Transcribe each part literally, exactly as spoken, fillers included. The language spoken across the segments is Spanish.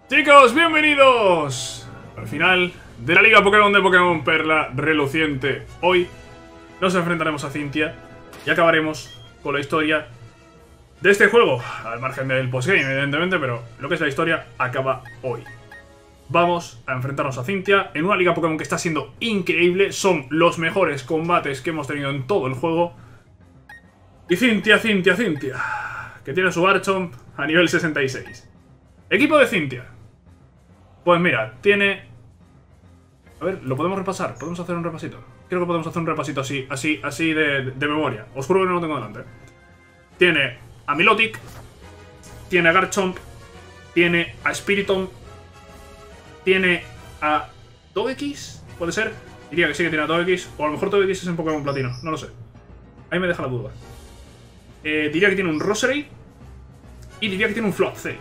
Chicos, bienvenidos al final de la Liga Pokémon de Pokémon Perla Reluciente. Hoy nos enfrentaremos a Cynthia y acabaremos con la historia de este juego, al margen del postgame, evidentemente, pero lo que es la historia acaba hoy. Vamos a enfrentarnos a Cynthia en una Liga Pokémon que está siendo increíble. Son los mejores combates que hemos tenido en todo el juego. Y Cynthia, Cynthia, Cynthia, que tiene su Garchomp a nivel sesenta y seis. Equipo de Cynthia. Pues mira, tiene... A ver, ¿lo podemos repasar? ¿Podemos hacer un repasito? Creo que podemos hacer un repasito así, así, así de, de memoria. Os juro que no lo tengo delante. Tiene a Milotic, tiene a Garchomp, tiene a Spiritomb, tiene a Togekiss, ¿puede ser? Diría que sí que tiene a Togekiss, o a lo mejor Togekiss es en Pokémon Platino, no lo sé. Ahí me deja la duda. Eh, diría que tiene un Roserade y diría que tiene un Floatzel.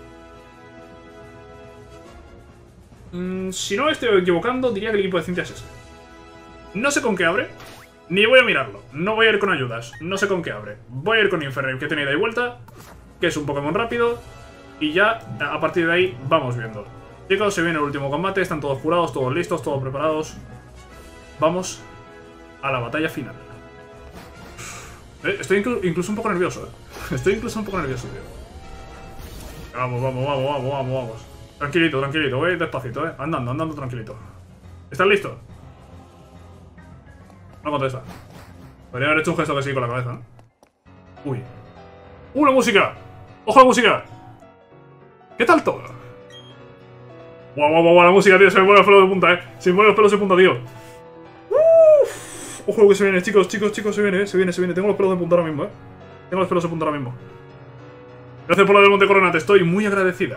Mm, si no me estoy equivocando, diría que el equipo de Cynthia es ese. No sé con qué abre, ni voy a mirarlo. No voy a ir con ayudas, no sé con qué abre. Voy a ir con Infernape, que tiene ida y vuelta, que es un Pokémon rápido, y ya a partir de ahí vamos viendo. Chicos, se viene el último combate, están todos curados, todos listos, todos preparados. Vamos a la batalla final. Eh, estoy inclu incluso un poco nervioso, eh. Estoy incluso un poco nervioso, tío. Vamos, vamos, vamos, vamos, vamos, vamos. Tranquilito, tranquilito, voy despacito, eh. Andando, andando tranquilito. ¿Estás listo? No contesta. Podría haber hecho un gesto que sí con la cabeza, ¿no? Uy. ¡Uh, la música! ¡Ojo a la música! ¿Qué tal todo? Guau, guau, guau, la música, tío. Se me ponen los pelos de punta, eh. Se me ponen los pelos de punta, tío. Uff. Ojo lo que se viene, chicos, chicos, chicos. Se viene, eh. Se viene, se viene. Tengo los pelos de punta ahora mismo, eh. Tengo los pelos de punta ahora mismo. Gracias por lo del Monte Corona. Te estoy muy agradecida.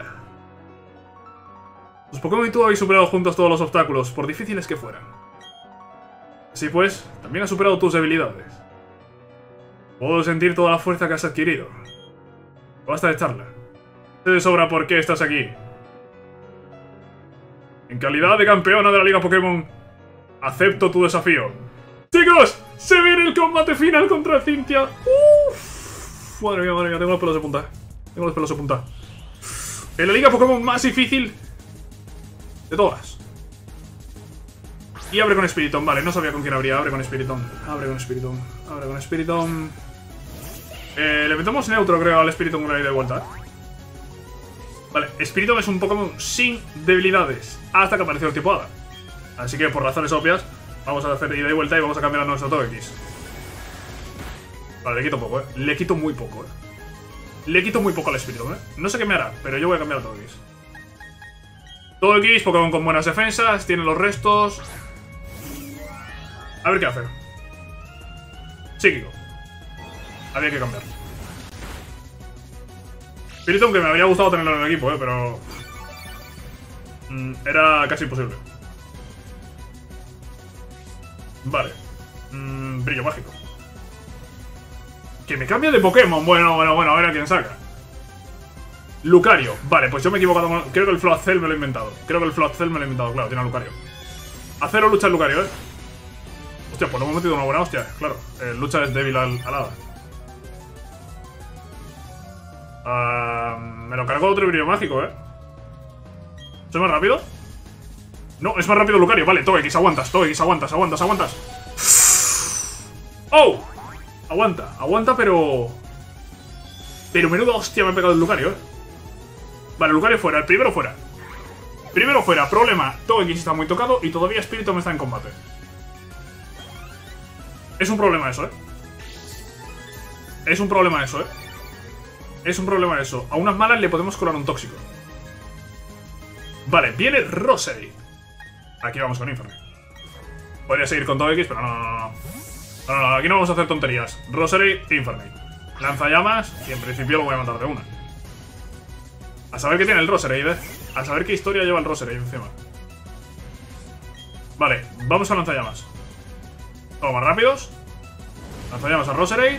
Los Pokémon y tú habéis superado juntos todos los obstáculos, por difíciles que fueran. Así pues, también has superado tus debilidades. Puedo sentir toda la fuerza que has adquirido. Basta de charla. Sé de sobra por qué estás aquí. En calidad de campeona de la Liga Pokémon, acepto tu desafío. ¡Chicos! ¡Se viene el combate final contra Cynthia! ¡Uff! Madre mía, madre mía, tengo los pelos de punta. Tengo los pelos de punta. En la Liga Pokémon más difícil de todas. Y abre con Spiritomb, vale, no sabía con quién abría. Abre con Spiritomb, abre con Spiritomb, abre con Spiritomb. Eh, le metemos neutro, creo, al Spiritomb una ida de vuelta. Vale, Spiritomb es un Pokémon sin debilidades hasta que apareció el tipo Hada. Así que por razones obvias vamos a hacer ida y vuelta y vamos a cambiar a nuestro Togekiss. Vale, le quito poco, eh. Le quito muy poco, eh. Le quito muy poco al Spiritomb, eh. No sé qué me hará, pero yo voy a cambiar a Togekiss. Togekiss, Pokémon con buenas defensas, tiene los restos. A ver qué hace. Psíquico. Había que cambiar. Spiritomb, que me habría gustado tenerlo en el equipo, eh, pero... Mm, era casi imposible. Vale. Mm, brillo mágico. Que me cambia de Pokémon. Bueno, bueno, bueno, a ver a quién saca. Lucario. Vale, pues yo me he equivocado. Creo que el Floatzel me lo he inventado. Creo que el Floatzel me lo he inventado, claro, tiene a Lucario. A cero lucha el Lucario, eh. Hostia, pues lo hemos metido una buena hostia, claro. Eh, lucha es débil al, al hada. Uh, me lo cargo otro brillo mágico, eh. ¿Soy más rápido? No, es más rápido Lucario. Vale, Togekiss, aguantas, Togekiss, aguantas, aguantas, aguantas. ¡Oh! Aguanta, aguanta, pero... Pero menuda hostia me ha pegado el Lucario, eh. Vale, Lucario fuera, el primero fuera. Primero fuera, problema. Togekiss está muy tocado y todavía Spiritomb está en combate. Es un problema eso, eh. Es un problema eso, eh. Es un problema eso. A unas malas le podemos colar un tóxico. Vale, viene Roserade. Aquí vamos con Infernape. Podría seguir con Togekiss, pero no, no, no, no. No, no, aquí no vamos a hacer tonterías. Roserade, Infernape. Lanzallamas y en principio lo voy a matar de una. A saber qué tiene el Roserade, eh. A saber qué historia lleva el Roserade encima. Vale, vamos a lanzallamas. Vamos más rápidos. Lanzallamas a Roserade.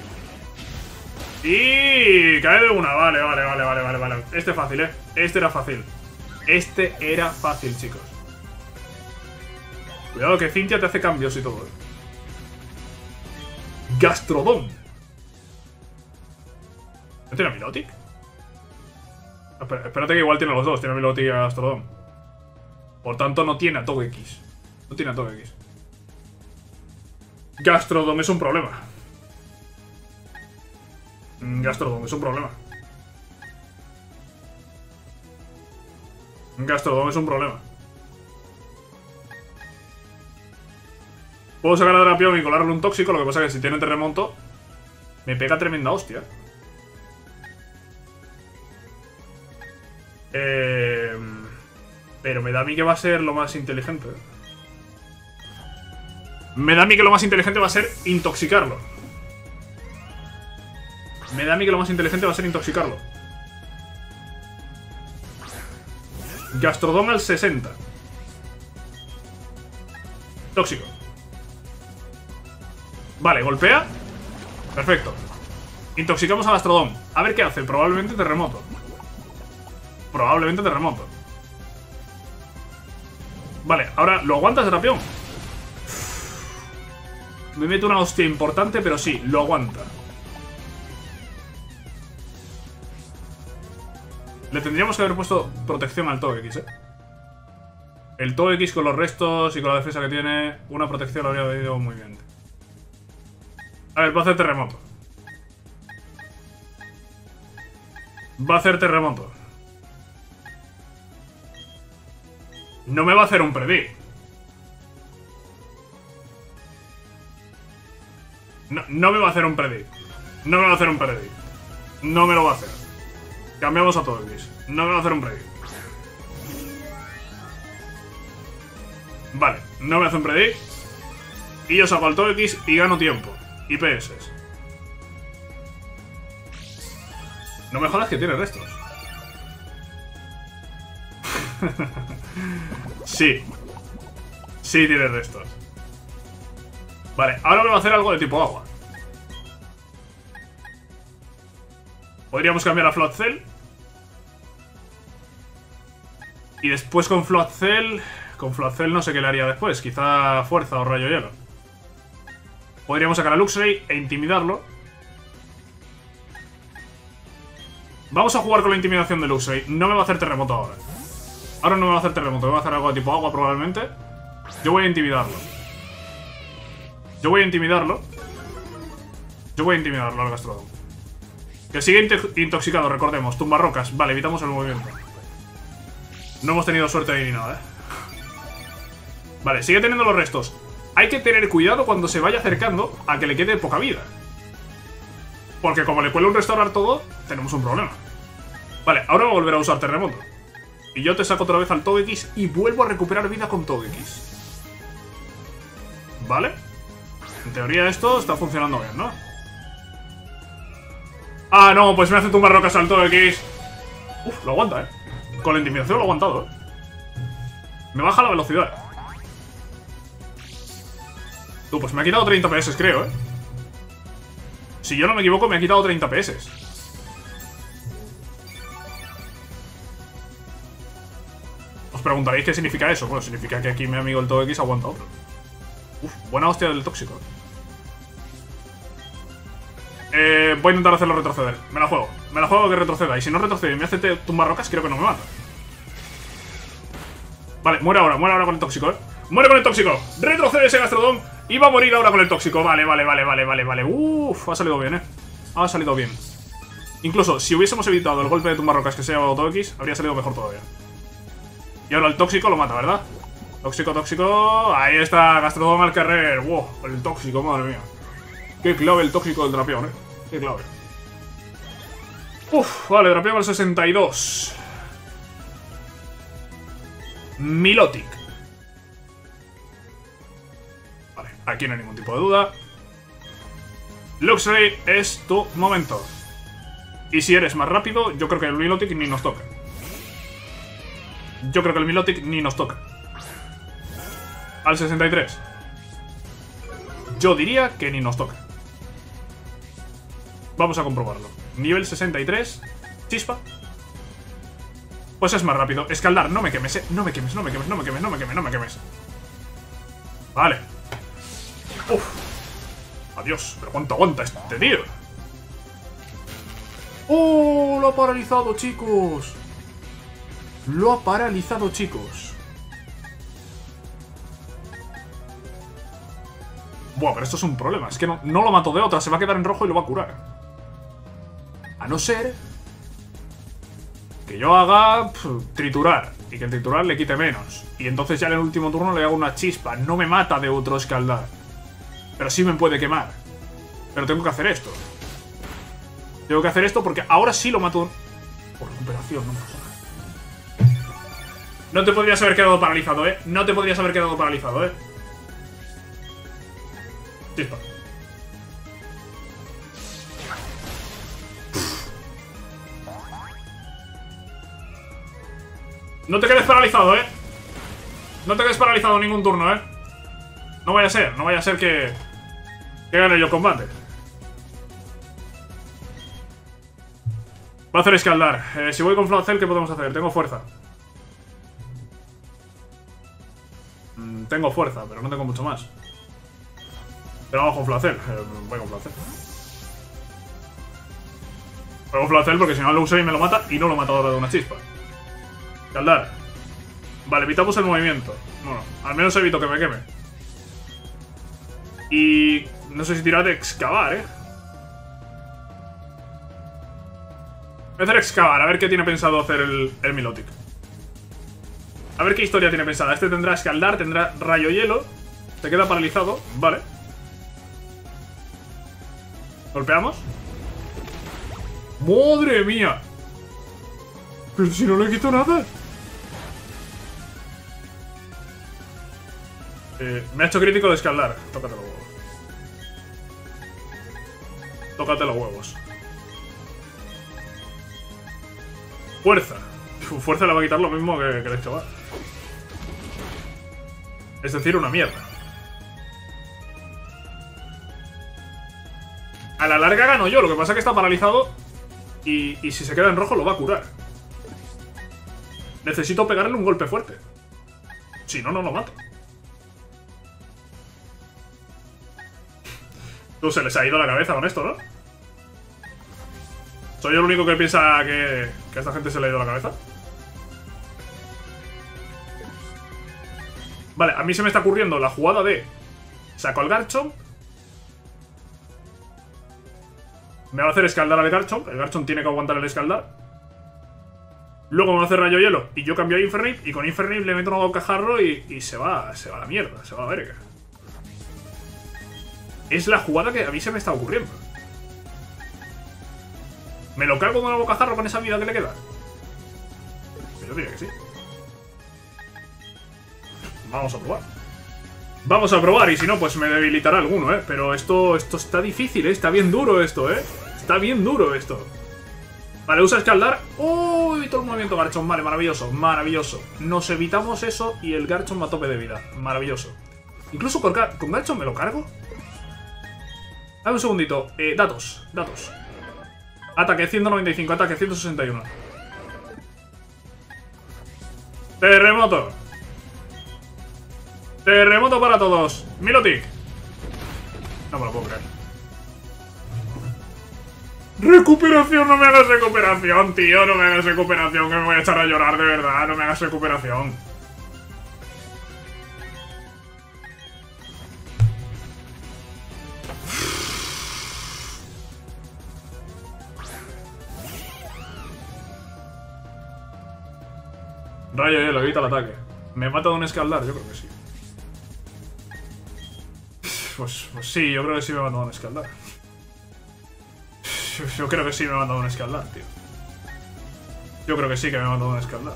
Y cae de una, vale, vale, vale, vale, vale, vale. Este fácil, eh. Este era fácil. Este era fácil, chicos. Cuidado que Cynthia te hace cambios y todo, eh. Gastrodon. ¿No tiene Milotic? Espera, espérate que igual tiene los dos. Tiene a Milotic y a Gastrodon. Por tanto, no tiene a Togekiss. No tiene a Togekiss. Gastrodon es un problema. Gastrodon es un problema. Gastrodon es un problema. Puedo sacar a Drapion y colarle un tóxico. Lo que pasa es que si tiene terremoto me pega tremenda hostia. Eh, pero me da a mí que va a ser lo más inteligente. Me da a mí que lo más inteligente va a ser intoxicarlo. Me da a mí que lo más inteligente va a ser intoxicarlo. Gastrodon al sesenta. Tóxico. Vale, golpea. Perfecto. Intoxicamos a Gastrodon. A ver qué hace. Probablemente terremoto. Probablemente terremoto. Vale, ahora lo aguantas, Drapion. Me meto una hostia importante, pero sí, lo aguanta. Le tendríamos que haber puesto protección al Togekiss, eh. El Togekiss con los restos y con la defensa que tiene, una protección lo habría venido muy bien. A ver, va a hacer terremoto. Va a hacer terremoto. No me va a hacer un predict. No, no me va a hacer un predict. No me va a hacer un predict. No me lo va a hacer. Cambiamos a Togekiss. No me va a hacer un predict. Vale, no me hace un predict. Y yo saco al Togekiss y gano tiempo. Y P S. No me jodas que tiene restos. Sí. Sí tiene restos. Vale, ahora me va a hacer algo de tipo agua. Podríamos cambiar a Floatzel. Y después con Floatzel... Con Floatzel no sé qué le haría después. Quizá fuerza o rayo hielo. Podríamos sacar a Luxray e intimidarlo. Vamos a jugar con la intimidación de Luxray. No me va a hacer terremoto ahora. Ahora no me va a hacer terremoto. Me va a hacer algo de tipo agua probablemente. Yo voy a intimidarlo. Yo voy a intimidarlo. Yo voy a intimidarlo al Gastrodon. Que sigue intoxicado, recordemos. Tumbarrocas. Vale, evitamos el movimiento. No hemos tenido suerte ahí ni nada, eh. Vale, sigue teniendo los restos. Hay que tener cuidado cuando se vaya acercando a que le quede poca vida. Porque como le cuele un restaurar todo, tenemos un problema. Vale, ahora voy a volver a usar terremoto. Y yo te saco otra vez al Togekiss y vuelvo a recuperar vida con Togekiss. ¿Vale? En teoría esto está funcionando bien, ¿no? Ah, no, pues me hace tumbar rocas al Togekiss. Uf, lo aguanta, ¿eh? Con la intimidación lo ha aguantado, ¿eh? Me baja la velocidad. Tú, pues me ha quitado treinta P S, creo, ¿eh? Si yo no me equivoco, me ha quitado treinta P S. Os preguntaréis qué significa eso. Bueno, significa que aquí mi amigo el Togekiss aguanta otro. Uf, buena hostia del tóxico. Eh, voy a intentar hacerlo retroceder. Me la juego. Me la juego que retroceda. Y si no retrocede y me hace tumbar rocas, creo que no me mata. Vale, muere ahora. Muere ahora con el tóxico, ¿eh? Muere con el tóxico. Retrocede ese Gastrodon. Y va a morir ahora con el tóxico. Vale, vale, vale, vale, vale, vale. Uff, ha salido bien, eh. Ha salido bien. Incluso si hubiésemos evitado el golpe de tumbarrocas que se ha llevado Togekiss, habría salido mejor todavía. Y ahora el tóxico lo mata, ¿verdad? Tóxico, tóxico. Ahí está, Gastrodon al carrer. Wow, el tóxico, madre mía. Qué clave el tóxico del Drapion, eh. Qué clave. Uf, vale, Drapion al sesenta y dos. Milotic. Vale, aquí no hay ningún tipo de duda. Luxray, es tu momento. Y si eres más rápido, yo creo que el Milotic ni nos toca. Yo creo que el Milotic ni nos toca. Al sesenta y tres. Yo diría que ni nos toca. Vamos a comprobarlo. Nivel sesenta y tres. Chispa. Pues es más rápido. Escaldar, no me quemes, eh. No me quemes, no me quemes, no me quemes, no me quemes, no me quemes. Vale. Uf. Adiós. Pero cuánto aguanta este tío. ¡Oh! Lo ha paralizado, chicos. Lo ha paralizado, chicos. Buah, pero esto es un problema. Es que no, no lo mato de otra. Se va a quedar en rojo y lo va a curar. A no ser que yo haga pff, triturar. Y que el triturar le quite menos. Y entonces ya en el último turno le hago una chispa. No me mata de otro escaldar. Pero sí me puede quemar. Pero tengo que hacer esto. Tengo que hacer esto porque ahora sí lo mato. Por recuperación, no pasa nada. No te podrías haber quedado paralizado, ¿eh? No te podrías haber quedado paralizado, ¿eh? Chispa. No te quedes paralizado, ¿eh? No te quedes paralizado ningún turno, ¿eh? No vaya a ser, no vaya a ser que... Que gane yo el combate. Va a hacer escaldar. Eh, si voy con Flacel, ¿qué podemos hacer? Tengo fuerza. Mm, tengo fuerza, pero no tengo mucho más. Pero vamos con Flacel. Eh, voy con Flacel. Voy con Flacel porque si no lo uso y me lo mata. Y no lo mata ahora de una chispa. Escaldar. Vale, evitamos el movimiento. Bueno, al menos evito que me queme. Y... no sé si tirar de excavar, ¿eh? Voy a hacer excavar, a ver qué tiene pensado hacer el, el Milotic. A ver qué historia tiene pensada. Este tendrá escaldar, tendrá rayo hielo. Se queda paralizado, vale. Golpeamos. ¡Madre mía! Pero si no le quito nada. Eh, me ha hecho crítico de escaldar. Tócate los huevos. Tócate los huevos. Fuerza. Uf, fuerza le va a quitar lo mismo que, que el chaval. Es decir, una mierda. A la larga gano yo. Lo que pasa es que está paralizado. Y, y si se queda en rojo lo va a curar. Necesito pegarle un golpe fuerte. Si no, no lo mato. Tú, se les ha ido la cabeza con esto, ¿no? ¿Soy yo el único que piensa que, que a esta gente se le ha ido la cabeza? Vale, a mí se me está ocurriendo la jugada de... saco al Garchomp. Me va a hacer escaldar al Garchomp. El Garchomp tiene que aguantar el escaldar. Luego me va a hacer rayo hielo. Y yo cambio a Infernape. Y con Infernape le meto un bocajarro y, y se va, se va a la mierda. Se va a la verga. Es la jugada que a mí se me está ocurriendo. ¿Me lo cargo con el bocajarro con esa vida que le queda? Yo diría que sí. Vamos a probar. Vamos a probar y si no, pues me debilitará alguno, ¿eh? Pero esto, esto está difícil, ¿eh? Está bien duro esto, ¿eh? Está bien duro esto. Vale, usa escaldar. ¡Uy! Todo el movimiento Garchomp. Vale, maravilloso, maravilloso. Nos evitamos eso y el Garchomp a tope de vida. Maravilloso. Incluso con, con Garchomp me lo cargo. Dame un segundito. Eh, datos, datos. Ataque ciento noventa y cinco, ataque ciento sesenta y uno. Terremoto. Terremoto para todos. Milotic. No me lo puedo creer. Recuperación, no me hagas recuperación, tío. No me hagas recuperación, que me voy a echar a llorar de verdad. No me hagas recuperación. Rayo hielo, evita el ataque. ¿Me mata de un escaldar? Yo creo que sí. Pues, pues sí, yo creo que sí me mata de un escaldar. Yo, yo creo que sí me mata de un escaldar, tío. Yo creo que sí que me mata de un escaldar.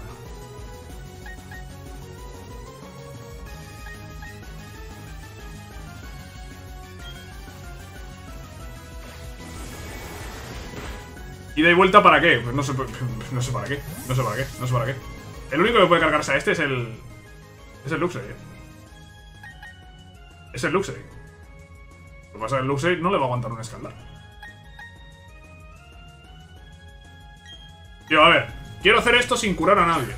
¿Ida y vuelta para qué? Pues no sé, no sé para qué. No sé para qué. No sé para qué. El único que puede cargarse a este es el... Es el Luxray. Es el Luxray. Lo que pasa es que el Luxray no le va a aguantar un escaldar. Tío, a ver. Quiero hacer esto sin curar a nadie.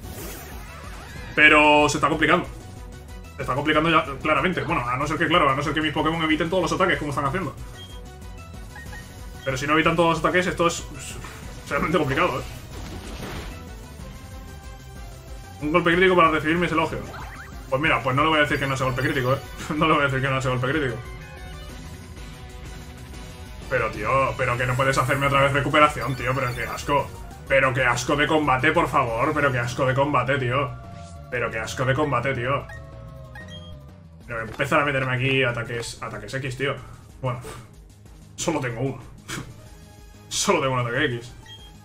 Pero se está complicando. Se está complicando ya claramente. Bueno, a no ser que, claro, a no ser que mis Pokémon eviten todos los ataques como están haciendo. Pero si no evitan todos los ataques, esto es realmente complicado, ¿eh? Un golpe crítico para recibir mis elogios. Pues mira, pues no le voy a decir que no sea golpe crítico, ¿eh? No le voy a decir que no sea golpe crítico. Pero, tío, pero que no puedes hacerme otra vez recuperación, tío. Pero qué asco. Pero qué asco de combate, por favor. Pero qué asco de combate, tío. Pero qué asco de combate, tío. Pero voy a empezar a meterme aquí ataques, ataques X, tío. Bueno, solo tengo uno. Solo tengo un ataque X.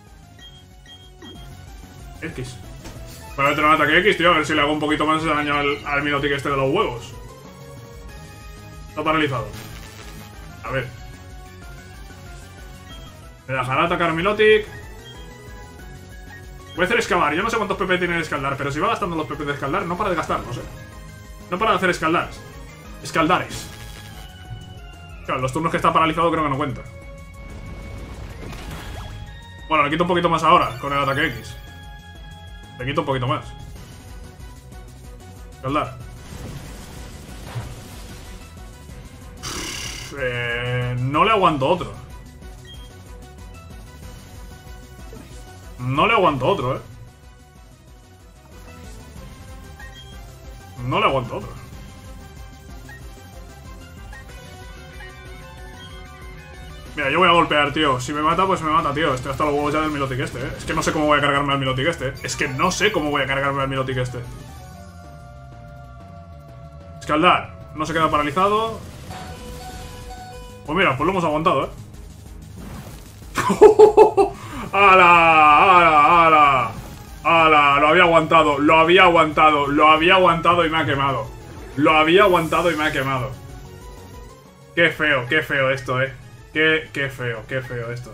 X. Voy a meter un ataque X, tío, a ver si le hago un poquito más de daño al, al Milotic este de los huevos. Está paralizado. A ver. Me dejará atacar Milotic. Voy a hacer escalar. Yo no sé cuántos P P tiene de escaldar, pero si va gastando los P P de escaldar, no para de gastar, no sé. No para de hacer escaldares. Escaldares. Claro, los turnos que está paralizado creo que no cuenta. Bueno, le quito un poquito más ahora con el ataque X. Le quito un poquito más. Escaldar. Eh, no le aguanto otro. No le aguanto otro, eh. No le aguanto otro. Mira, yo voy a golpear, tío. Si me mata, pues me mata, tío. Estoy hasta los huevos ya del Milotic este, eh. Es que no sé cómo voy a cargarme al Milotic este. Es que no sé cómo voy a cargarme al Milotic este. Escaldar. No se queda paralizado. Pues mira, pues lo hemos aguantado, eh. ¡Hala! ¡Hala! ¡Hala! ¡Hala! Lo había aguantado, lo había aguantado, lo había aguantado y me ha quemado. Lo había aguantado y me ha quemado. Qué feo, qué feo esto, eh. Qué, qué feo, qué feo esto.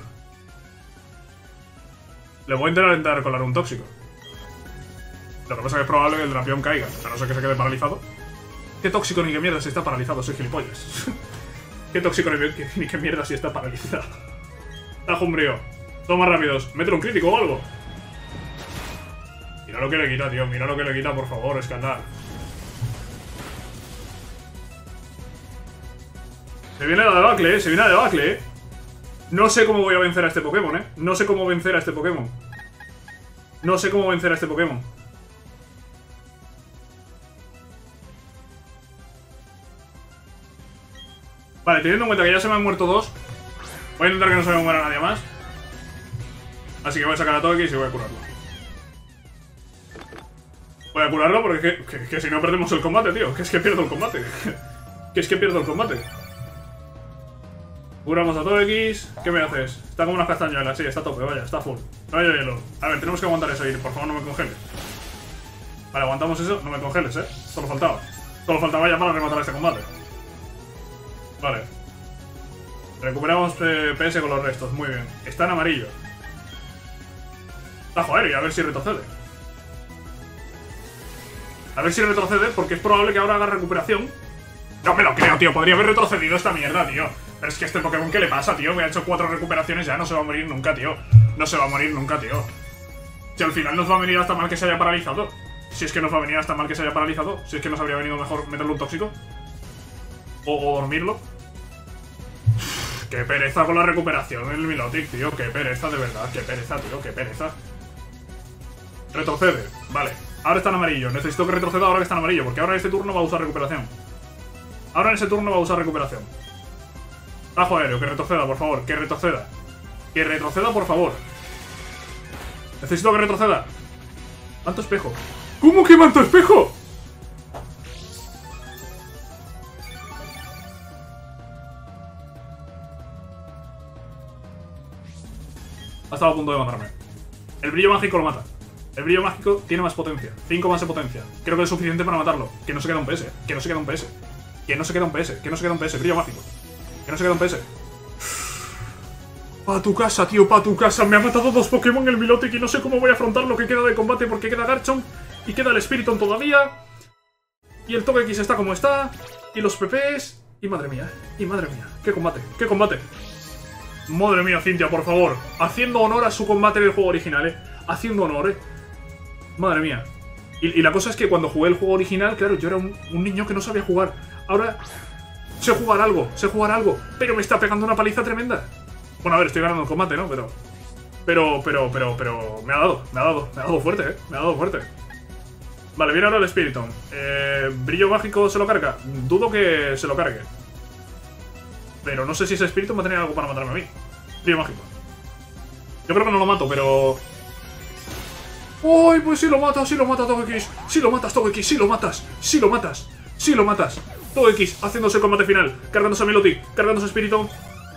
Le voy a intentar intentar colar un tóxico. Lo que pasa es que es probable que el Drapión caiga, a no ser que se quede paralizado. ¿Qué tóxico ni qué mierda si está paralizado? Soy gilipollas. ¿Qué tóxico ni qué, ni qué mierda si está paralizado? Tajo umbrío. Toma rápidos. Mete un crítico o algo. Mira lo que le quita, tío. Mira lo que le quita, por favor, escaldar. Se viene la debacle, eh. Se viene la debacle, eh. No sé cómo voy a vencer a este Pokémon, eh. No sé cómo vencer a este Pokémon. No sé cómo vencer a este Pokémon. Vale, teniendo en cuenta que ya se me han muerto dos, voy a intentar que no se me muera nadie más. Así que voy a sacar a Togekiss y voy a curarlo. Voy a curarlo porque es que, que, que si no perdemos el combate, tío. Que es que pierdo el combate. Que es que pierdo el combate. Curamos a Togekiss. ¿Qué me haces? Está como unas castañuelas. Sí, está a tope, vaya, está full. No hay hielo. A ver, tenemos que aguantar eso. Y por favor, no me congeles. Vale, aguantamos eso. No me congeles, eh. Solo faltaba. Solo faltaba ya para rematar este combate. Vale. Recuperamos eh, P S con los restos. Muy bien. Está en amarillo. Ah, joder, y a ver si retrocede. A ver si retrocede, porque es probable que ahora haga recuperación. No me lo creo, tío. Podría haber retrocedido esta mierda, tío. Pero es que este Pokémon, ¿qué le pasa, tío? Me ha hecho cuatro recuperaciones ya. No se va a morir nunca, tío. No se va a morir nunca, tío. Si al final nos va a venir hasta mal que se haya paralizado. Si es que nos va a venir hasta mal que se haya paralizado. Si es que nos habría venido mejor meterle un tóxico. O, o dormirlo. Qué pereza con la recuperación el Milotic, tío. Qué pereza, de verdad. Qué pereza, tío. Qué pereza. Retrocede. Vale. Ahora está en amarillo. Necesito que retroceda ahora que está en amarillo. Porque ahora en este turno va a usar recuperación. Ahora en ese turno va a usar recuperación. Tajo aéreo. Que retroceda, por favor. Que retroceda. Que retroceda, por favor. Necesito que retroceda. Manto espejo. ¿Cómo que manto espejo? Ha estado a punto de matarme. El brillo mágico lo mata. El brillo mágico tiene más potencia. cinco más de potencia. Creo que es suficiente para matarlo. Que no se queda un P S. Que no se queda un P S. Que no se queda un P S. Que no se queda un P S. Brillo mágico. Que no se queda un P S. Pa' tu casa, tío. Pa' tu casa. Me ha matado dos Pokémon el Milotic y no sé cómo voy a afrontar lo que queda de combate porque queda Garchomp y queda el Spiritomb todavía. Y el Togekiss está como está. Y los P Ps. Y madre mía. Y madre mía. Qué combate. Qué combate. Madre mía, Cynthia, por favor. Haciendo honor a su combate del juego original, eh. Haciendo honor, eh. Madre mía. Y, y la cosa es que cuando jugué el juego original, claro, yo era un, un niño que no sabía jugar. Ahora sé jugar algo, sé jugar algo. Pero me está pegando una paliza tremenda. Bueno, a ver, estoy ganando el combate, ¿no? Pero... Pero, pero, pero, pero... Me ha dado, me ha dado, me ha dado fuerte, eh. Me ha dado fuerte. Vale, viene ahora el Spiritomb. Eh, ¿Brillo mágico se lo carga? Dudo que se lo cargue. Pero no sé si ese Spiritomb va a tener algo para matarme a mí. Brillo mágico. Yo creo que no lo mato, pero... ¡Uy! Pues sí lo matas, sí lo mata Togekiss. Sí lo matas, Togekiss, sí lo matas. Sí lo matas, sí lo matas. Togekiss haciéndose el combate final. Cargándose a Milotic, cargándose a Spiritomb.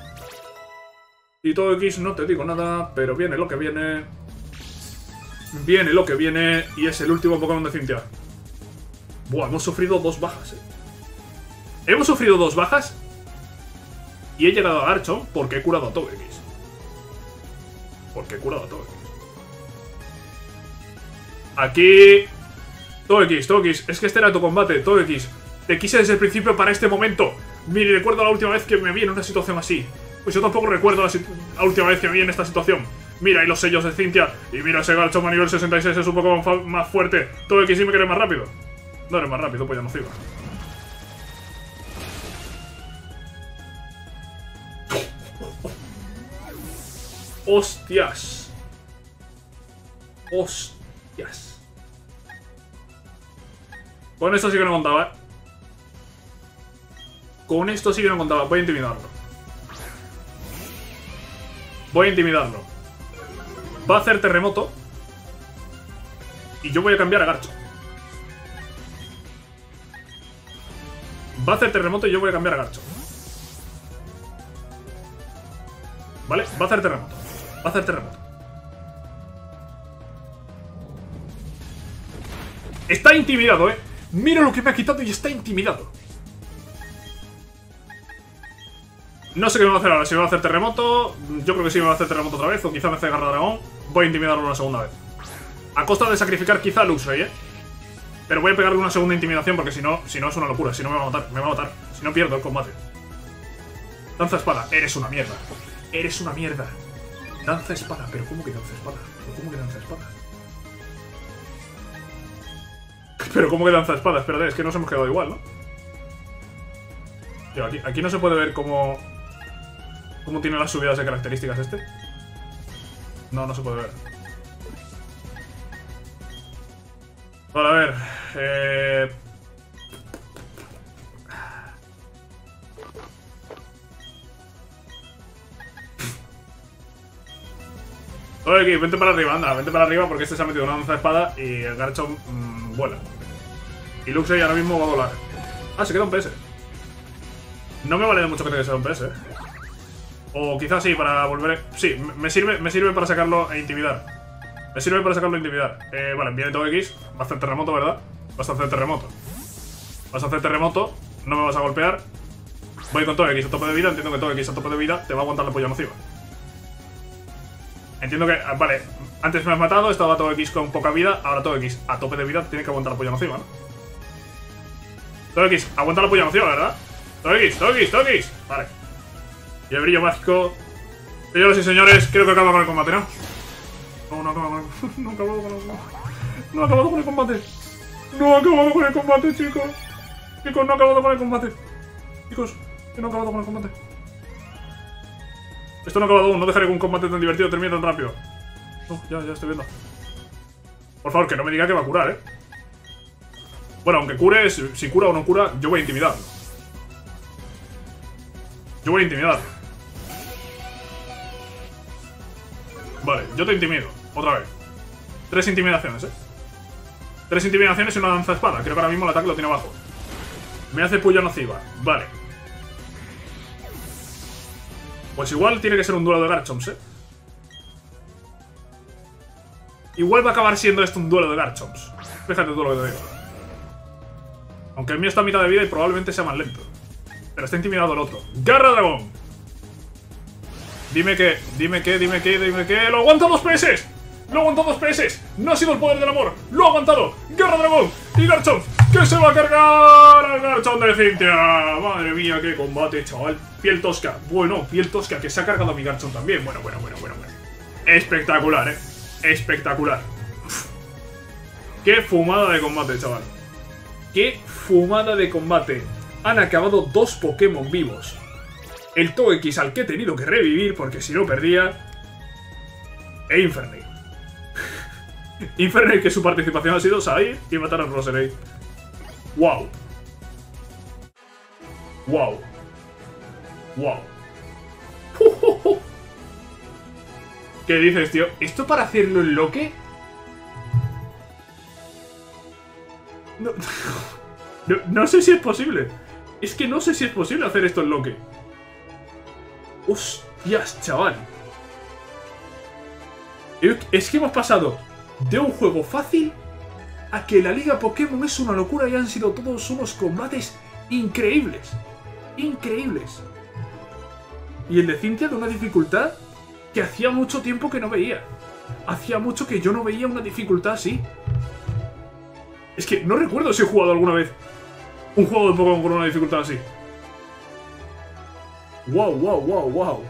Y Togekiss no te digo nada, pero viene lo que viene. Viene lo que viene. Y es el último Pokémon de Cynthia. Buah, hemos sufrido dos bajas, eh. Hemos sufrido dos bajas. Y he llegado a Garchomp porque he curado a Togekiss. Porque he curado a Togekiss. Aquí... Togekiss, Togekiss, es que este era tu combate, Togekiss. Te quise desde el principio para este momento. Mire, recuerdo la última vez que me vi en una situación así. Pues yo tampoco recuerdo la, la última vez que me vi en esta situación. Mira, y los sellos de Cynthia. Y mira, ese Garchomp a nivel sesenta y seis es un poco más fuerte. Togekiss, sí me quieres más rápido. No eres más rápido, pues ya no sigo. Hostias. Hostias. Con esto sí que no contaba, ¿eh? Con esto sí que no contaba. Voy a intimidarlo. Voy a intimidarlo. Va a hacer terremoto. Y yo voy a cambiar a Garchomp. Va a hacer terremoto y yo voy a cambiar a Garchomp. ¿Vale? Va a hacer terremoto. Va a hacer terremoto. Está intimidado, ¿eh? Mira lo que me ha quitado y está intimidado. No sé qué me va a hacer ahora. Si me va a hacer terremoto... Yo creo que sí me va a hacer terremoto otra vez. O quizá me hace Garra Dragón. Voy a intimidarlo una segunda vez. A costa de sacrificar quizá a Luxray, ¿eh? Pero voy a pegarle una segunda intimidación porque si no, si no es una locura. Si no me va a matar. Me va a matar. Si no pierdo el combate. Danza espada. Eres una mierda. Eres una mierda. Danza espada. ¿Pero cómo que danza espada? ¿Pero cómo que danza espada? Pero cómo que danza espada. Espérate, es que nos hemos quedado igual, ¿no? Tío, aquí, aquí no se puede ver cómo... ¿Cómo tiene las subidas de características este? No, no se puede ver. Vale, a ver... Eh... Oye, vente para arriba, anda, vente para arriba porque este se ha metido una danza de espada y el Garchomp mmm, vuela. Y Luxray ahora mismo va a volar. Ah, se queda un P S. No me vale de mucho que te quede un P S, eh. O quizás sí, para volver... Sí, me sirve, me sirve para sacarlo e intimidar. Me sirve para sacarlo e intimidar. Eh, vale, viene Togekiss. Va a hacer terremoto, ¿verdad? Vas a hacer terremoto. Vas a hacer terremoto. No me vas a golpear. Voy con Togekiss a tope de vida. Entiendo que Togekiss a tope de vida te va a aguantar la polla nociva. Entiendo que... Vale, antes me has matado. Estaba Togekiss con poca vida. Ahora Togekiss a tope de vida tiene que aguantar la polla nociva, ¿no? Togekiss, aguanta la polla nociva, ¿verdad? Togekiss, Togekiss, Togekiss. Vale. Y el brillo mágico. Señoras y señores, creo que acaba con el combate, ¿no? No, no acaba con el... No ha acabado con el combate. No ha acabado con el combate. No ha acabado con el combate, chicos. Chicos, no ha acabado con el combate. Chicos, que no ha acabado con el combate. Esto no ha acabado aún. No dejaré que un combate tan divertido termine tan rápido. No, ya, ya estoy viendo. Por favor, que no me diga que va a curar, ¿eh? Bueno, aunque cure, si, si cura o no cura, yo voy a intimidarlo. Yo voy a intimidarlo. Vale, yo te intimido. Otra vez. Tres intimidaciones, ¿eh? Tres intimidaciones y una danza espada. Creo que ahora mismo el ataque lo tiene abajo. Me hace puya nociva. Vale. Pues igual tiene que ser un duelo de Garchomps, ¿eh? Igual va a acabar siendo esto un duelo de Garchomps. Fíjate tú lo que te digo. Aunque el mío está a mitad de vida y probablemente sea más lento. Pero está intimidado el otro. ¡Garra Dragón! Dime que, dime que, dime que, dime que... ¡Lo aguanta dos P S! ¡Lo aguanta dos P S! ¡No ha sido el poder del amor! ¡Lo ha aguantado! ¡Garra Dragón! ¡Y Garchomp! ¡Que se va a cargar al Garchomp de Cynthia! ¡Madre mía, qué combate, chaval! Piel tosca. Bueno, piel tosca, que se ha cargado a mi Garchomp también. Bueno, bueno, bueno, bueno, bueno. Espectacular, eh. Espectacular. Uf. ¡Qué fumada de combate, chaval! ¡Qué fumada de combate! Han acabado dos Pokémon vivos. El Togekiss al que he tenido que revivir porque si no perdía. E Infernape. Infernape, que su participación ha sido salir y matar a Roserade. ¡Wow! ¡Wow! ¡Wow! ¿Qué dices, tío? ¿Esto para hacerlo en Loque? No, no, no sé si es posible. Es que no sé si es posible hacer esto en Loque. ¡Hostias, chaval! Es que hemos pasado de un juego fácil a que la Liga Pokémon es una locura y han sido todos unos combates increíbles. Increíbles. Y el de Cynthia de una dificultad que hacía mucho tiempo que no veía. Hacía mucho que yo no veía una dificultad así. Es que no recuerdo si he jugado alguna vez un juego de Pokémon con una dificultad así. Wow, wow, wow, wow.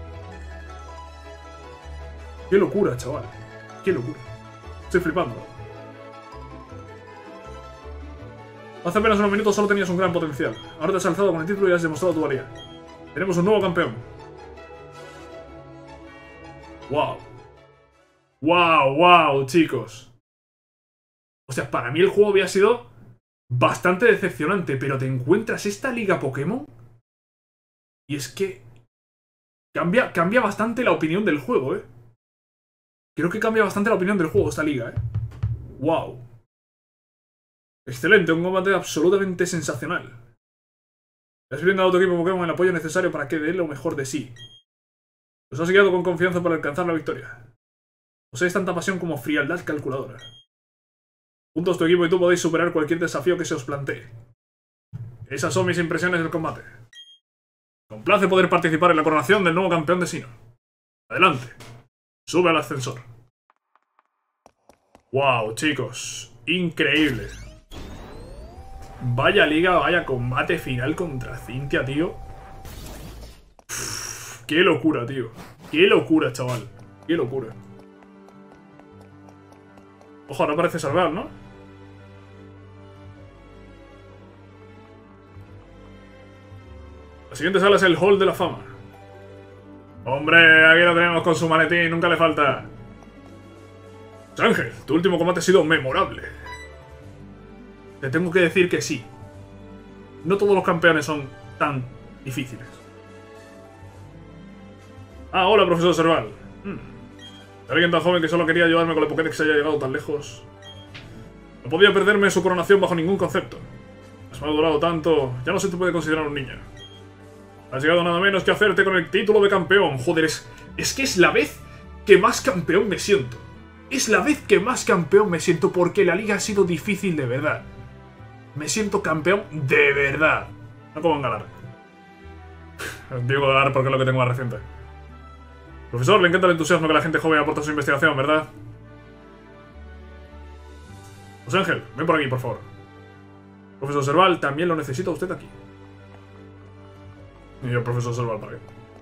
Qué locura, chaval. Qué locura. Estoy flipando. Hace apenas unos minutos solo tenías un gran potencial. Ahora te has alzado con el título y has demostrado tu valía. Tenemos un nuevo campeón. Wow. Wow, wow, chicos. O sea, para mí el juego había sido bastante decepcionante, pero te encuentras esta Liga Pokémon y es que cambia, cambia bastante la opinión del juego, ¿eh? Creo que cambia bastante la opinión del juego esta liga, ¿eh? Wow. Excelente, un combate absolutamente sensacional. Has brindado a tu equipo Pokémon el apoyo necesario para que dé lo mejor de sí. Los has guiado con confianza para alcanzar la victoria. Poseéis tanta pasión como frialdad calculadora. Juntos tu equipo y tú podéis superar cualquier desafío que se os plantee. Esas son mis impresiones del combate. Complace poder participar en la coronación del nuevo campeón de Sinnoh. Adelante. Sube al ascensor. Wow, chicos. Increíble. Vaya liga, vaya combate final contra Cynthia, tío. Uf, qué locura, tío. Qué locura, chaval. Qué locura. Ojo, no parece salvar, ¿no? La siguiente sala es el Hall de la Fama. Hombre, aquí lo tenemos con su maletín, nunca le falta. Ángel, tu último combate ha sido memorable. Te tengo que decir que sí. No todos los campeones son tan difíciles. Ah, hola, profesor Serval. Hmm. Alguien tan joven que solo quería ayudarme con el Pokédex se haya llegado tan lejos. No podía perderme su coronación bajo ningún concepto. Has madurado tanto, ya no se te puede considerar un niño. Has llegado nada menos que a hacerte con el título de campeón. Joder, es, es que es la vez que más campeón me siento. Es la vez que más campeón me siento porque la liga ha sido difícil de verdad. Me siento campeón de verdad. No como en Galar. Digo Galar porque es lo que tengo más reciente. Profesor, le encanta el entusiasmo que la gente joven aporta a su investigación, ¿verdad? José Ángel, ven por aquí, por favor. Profesor Serval, también lo necesita usted aquí. Y yo, profesor Serval, ¿para qué?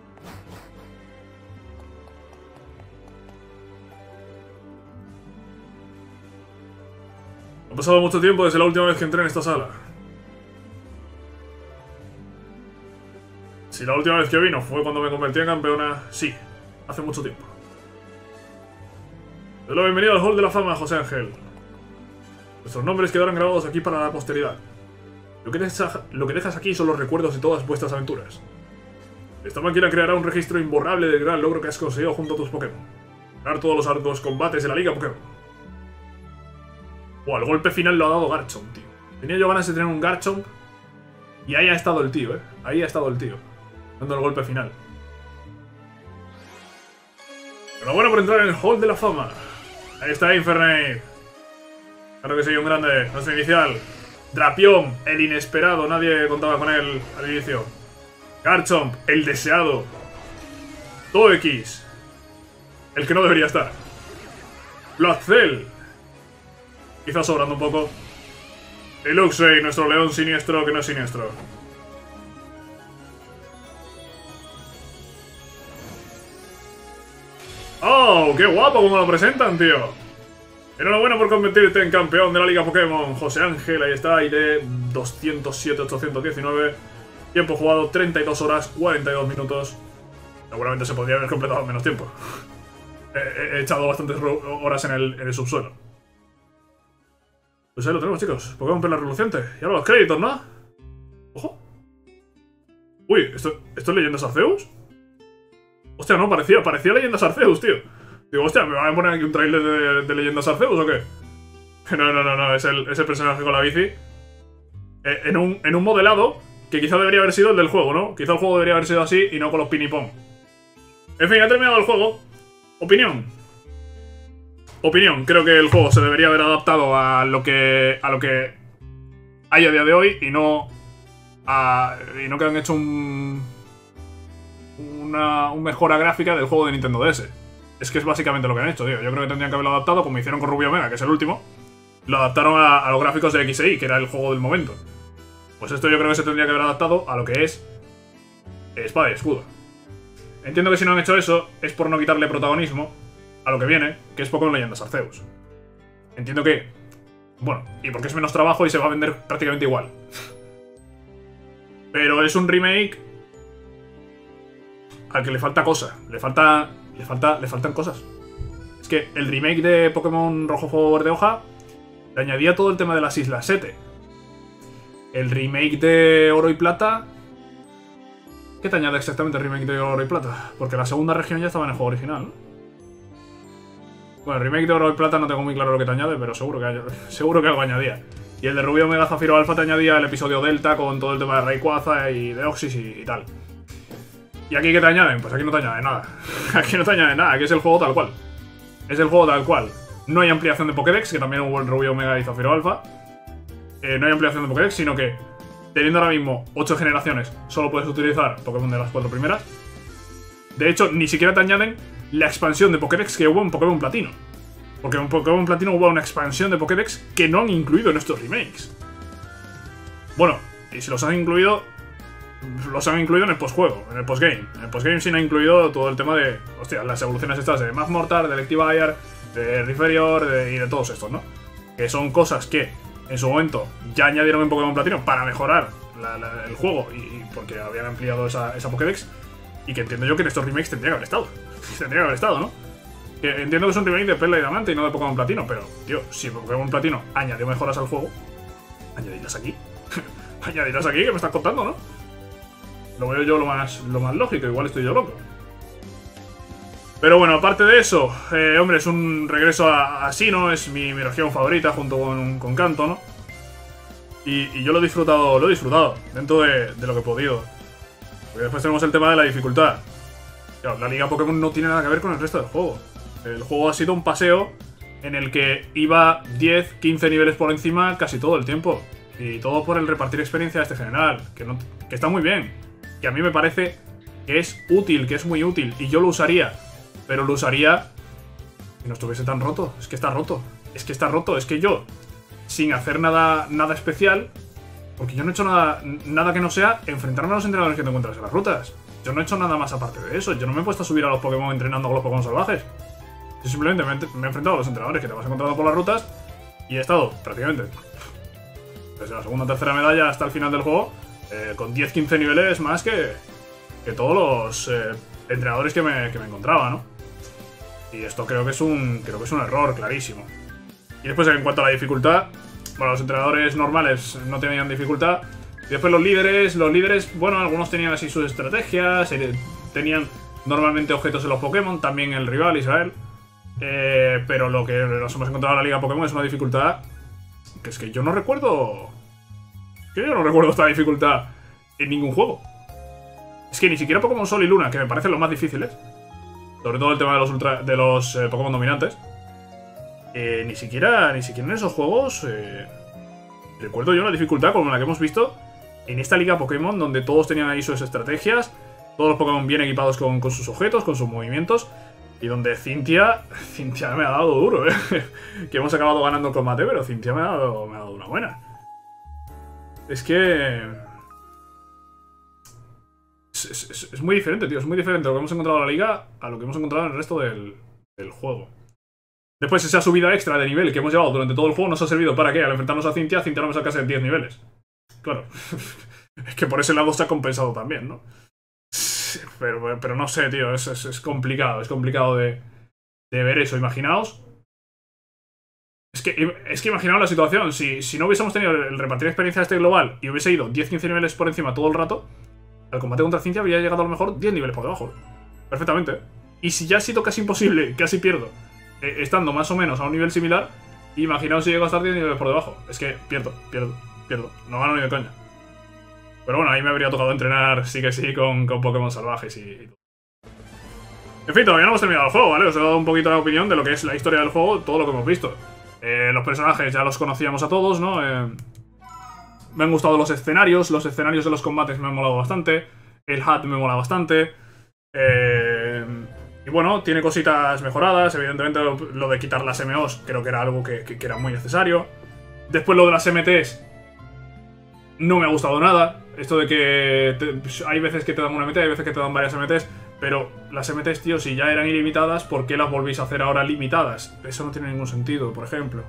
Ha pasado mucho tiempo desde la última vez que entré en esta sala. Si la última vez que vino fue cuando me convertí en campeona, sí, hace mucho tiempo. Te doy la bienvenida al Hall de la Fama, José Ángel. Nuestros nombres quedarán grabados aquí para la posteridad. Lo que, dejas, lo que dejas aquí son los recuerdos de todas vuestras aventuras. Esta máquina creará un registro imborrable del gran logro que has conseguido junto a tus Pokémon. Ganar todos los arduos combates de la Liga Pokémon. Buah, el golpe final lo ha dado Garchomp, tío. Tenía yo ganas de tener un Garchomp. Y ahí ha estado el tío, eh. Ahí ha estado el tío. Dando el golpe final. Enhorabuena por entrar en el Hall de la Fama. Ahí está Infernape. Claro que soy un grande. Nuestro inicial. Drapion, el inesperado. Nadie contaba con él al inicio. Garchomp, el deseado. Toex, el que no debería estar. Blackcell, quizás sobrando un poco. Y Luxray, nuestro león siniestro que no es siniestro. ¡Oh! ¡Qué guapo como lo presentan, tío! Enhorabuena por convertirte en campeón de la Liga Pokémon, José Ángel. Ahí está, I D doscientos siete ochocientos diecinueve. Tiempo jugado treinta y dos horas, cuarenta y dos minutos. Seguramente se podría haber completado en menos tiempo. he, he echado bastantes horas en el, en el subsuelo. Pues ahí lo tenemos, chicos. Pokémon Perla Reluciente. Y ahora los créditos, ¿no? ¡Ojo! Uy, ¿esto, ¿esto es Leyendas Arceus? Hostia, no, parecía, parecía Leyendas Arceus, tío. Digo, hostia, ¿me van a poner aquí un trailer de, de Leyendas Arceus o qué? No, no, no, no, es el, es el personaje con la bici. Eh, en, un, en un modelado que quizá debería haber sido el del juego, ¿no? Quizá el juego debería haber sido así y no con los pinipón. En fin, ha terminado el juego. Opinión. Opinión, creo que el juego se debería haber adaptado a lo que a lo que hay a día de hoy y no a, y no que han hecho un una un mejora gráfica del juego de Nintendo D S. Es que es básicamente lo que han hecho, tío. Yo creo que tendrían que haberlo adaptado como hicieron con Rubio Omega, que es el último. Lo adaptaron a, a los gráficos de X E I, que era el juego del momento. Pues esto yo creo que se tendría que haber adaptado a lo que es espada y escudo. Entiendo que si no han hecho eso es por no quitarle protagonismo a lo que viene, que es Pokémon Leyendas Arceus. Entiendo que... Bueno, y porque es menos trabajo y se va a vender prácticamente igual. Pero es un remake al que le falta cosa. Le falta... Le falta... Le faltan cosas. Es que el remake de Pokémon Rojo Fuego Verde Hoja le añadía todo el tema de las Islas Sete. El remake de Oro y Plata... ¿Qué te añade exactamente el remake de Oro y Plata? Porque la segunda región ya estaba en el juego original, ¿no? Bueno, el remake de Oro y Plata no tengo muy claro lo que te añade, pero seguro que, hay, seguro que algo añadía. Y el de Rubio Omega Zafiro Alpha te añadía el episodio Delta con todo el tema de Rayquaza y de Oxys y, y tal. ¿Y aquí qué te añaden? Pues aquí no te añade nada. Aquí no te añade nada, aquí es el juego tal cual. Es el juego tal cual. No hay ampliación de Pokédex, que también hubo en Rubio Omega y Zafiro Alpha. Eh, no hay ampliación de Pokédex, sino que teniendo ahora mismo ocho generaciones, solo puedes utilizar Pokémon de las cuatro primeras. De hecho, ni siquiera te añaden la expansión de Pokédex que hubo en Pokémon Platino. Porque en Pokémon Platino hubo una expansión de Pokédex que no han incluido en estos remakes. Bueno, y si los han incluido, los han incluido en el postjuego, en el postgame. En el postgame sí han incluido todo el tema de, hostia, las evoluciones estas de Magmortar, de Electivire, de Riferior de, y de todos estos, ¿no? Que son cosas que en su momento ya añadieron en Pokémon Platino para mejorar la, la, el juego y, y porque habían ampliado esa, esa Pokédex. Y que entiendo yo que en estos remakes tendría que haber estado. Tendría que haber estado, ¿no? Que entiendo que es un remake de Perla y Diamante y no de Pokémon Platino, pero, tío, si Pokémon Platino añadió mejoras al juego, añadirlas aquí. Añadirlas aquí, que me estás contando, ¿no? Lo veo yo lo más, lo más lógico, igual estoy yo loco. Pero bueno, aparte de eso, eh, hombre, es un regreso a, a Sinnoh, es mi, mi región favorita junto con, con Kanto, ¿no? Y, y yo lo he disfrutado, lo he disfrutado, dentro de, de lo que he podido. Porque después tenemos el tema de la dificultad. Claro, la Liga Pokémon no tiene nada que ver con el resto del juego. El juego ha sido un paseo en el que iba diez, quince niveles por encima casi todo el tiempo. Y todo por el repartir experiencia de este general, que, no, que está muy bien. Que a mí me parece que es útil, que es muy útil. Y yo lo usaría. Pero lo usaría si no estuviese tan roto. Es que está roto. Es que está roto. Es que yo, sin hacer nada, nada especial... Porque yo no he hecho nada, nada que no sea enfrentarme a los entrenadores que te encuentras en las rutas. Yo no he hecho nada más aparte de eso. Yo no me he puesto a subir a los Pokémon entrenando con los Pokémon salvajes. Yo simplemente me he, me he enfrentado a los entrenadores que te vas encontrando por las rutas y he estado prácticamente desde la segunda o tercera medalla hasta el final del juego eh, con diez quince niveles más que, que todos los eh, entrenadores que me, que me encontraba, ¿no? Y esto creo que es un creo que es un error clarísimo. Y después, en cuanto a la dificultad, bueno, los entrenadores normales no tenían dificultad. Y después los líderes, los líderes, bueno, algunos tenían así sus estrategias, tenían normalmente objetos en los Pokémon, también el rival, Israel. Eh, pero lo que nos hemos encontrado en la Liga Pokémon es una dificultad que es que yo no recuerdo... Que yo no recuerdo esta dificultad en ningún juego. Es que ni siquiera Pokémon Sol y Luna, que me parecen los más difíciles, sobre todo el tema de los, ultra, de los eh, Pokémon dominantes, eh, ni siquiera ni siquiera en esos juegos eh, recuerdo yo una dificultad como la que hemos visto en esta Liga Pokémon, donde todos tenían ahí sus estrategias, todos los Pokémon bien equipados con, con sus objetos, con sus movimientos, y donde Cynthia, Cynthia me ha dado duro, ¿eh? Que hemos acabado ganando el combate, pero Cynthia me ha dado, me ha dado una buena. Es que... Es, es, es muy diferente, tío, es muy diferente lo que hemos encontrado en la Liga a lo que hemos encontrado en el resto del, del juego. Después, esa subida extra de nivel que hemos llevado durante todo el juego nos ha servido para que al enfrentarnos a Cynthia, Cynthia no me sacase diez niveles. Claro. Es que por ese lado se ha compensado también, ¿no? Pero, pero no sé, tío, es, es, es complicado, es complicado de, de ver eso. Imaginaos. Es que, es que imaginaos la situación. Si, si no hubiésemos tenido el repartir experiencia este global y hubiese ido diez quince niveles por encima todo el rato, el combate contra Cintia habría llegado a lo mejor diez niveles por debajo. Perfectamente. Y si ya ha sido casi imposible, casi pierdo, eh, estando más o menos a un nivel similar, imaginaos si llego a estar diez niveles por debajo. Es que pierdo, pierdo, pierdo. No gano ni de coña. Pero bueno, ahí me habría tocado entrenar sí que sí con, con Pokémon salvajes y, y todo. En fin, todavía no hemos terminado el juego, ¿vale? Os he dado un poquito de opinión de lo que es la historia del juego, todo lo que hemos visto. Eh, los personajes ya los conocíamos a todos, ¿no? Eh, me han gustado los escenarios, los escenarios de los combates me han molado bastante. El H U D me mola bastante. Eh, y bueno, tiene cositas mejoradas. Evidentemente lo, lo de quitar las M Os creo que era algo que, que, que era muy necesario. Después lo de las M Ts no me ha gustado nada. Esto de que te, hay veces que te dan una M T, hay veces que te dan varias M Ts. Pero las M Ts, tío, si ya eran ilimitadas, ¿por qué las volvéis a hacer ahora limitadas? Eso no tiene ningún sentido, por ejemplo.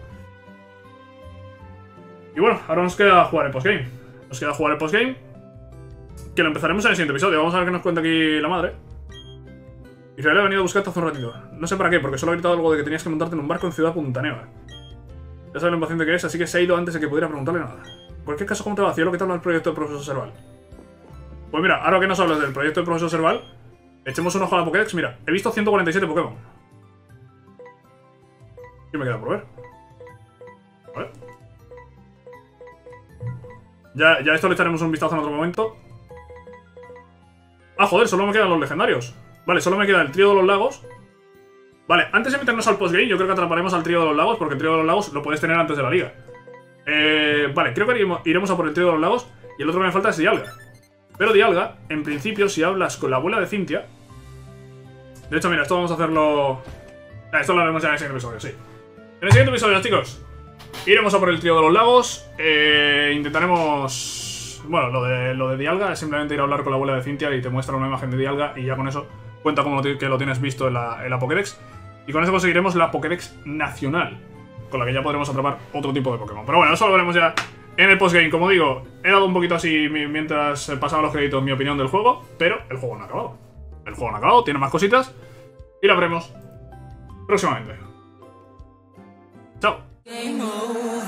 Y bueno, ahora nos queda jugar el postgame. Nos queda jugar el postgame, que lo empezaremos en el siguiente episodio. Vamos a ver qué nos cuenta aquí la madre. Israel ha venido a buscarte hace un ratito. No sé para qué, porque solo ha gritado algo de que tenías que montarte en un barco en Ciudad Punta Neva. Ya sabes lo impaciente que es, así que se ha ido antes de que pudiera preguntarle nada. En cualquier caso, ¿cómo te va? Cielo, ¿qué tal el proyecto del profesor Serval? Pues mira, ahora que nos hablas del proyecto del profesor Serval, echemos un ojo a la Pokédex. Mira, he visto ciento cuarenta y siete Pokémon. ¿Qué me queda por ver? A ver. Ya, ya esto le echaremos un vistazo en otro momento. Ah, joder, solo me quedan los legendarios. Vale, solo me queda el trío de los lagos. Vale, antes de meternos al postgame, yo creo que atraparemos al trío de los lagos, porque el trío de los lagos lo puedes tener antes de la liga. Eh, vale, creo que iremos, iremos a por el trío de los lagos. Y el otro que me falta es Dialga. Pero Dialga, en principio, si hablas con la abuela de Cintia... De hecho, mira, esto vamos a hacerlo... Ah, esto lo haremos ya en el siguiente episodio, sí. En el siguiente episodio, chicos, iremos a por el trío de los lagos. Eh, intentaremos... Bueno, lo de, lo de Dialga es simplemente ir a hablar con la abuela de Cintia y te muestra una imagen de Dialga y ya con eso cuenta como lo que lo tienes visto en la, en la Pokédex. Y con eso conseguiremos la Pokédex nacional, con la que ya podremos atrapar otro tipo de Pokémon. Pero bueno, eso lo veremos ya en el postgame. Como digo, he dado un poquito así mientras pasaba los créditos mi opinión del juego, pero el juego no ha acabado. El juego no ha acabado, tiene más cositas y la veremos próximamente. Chao.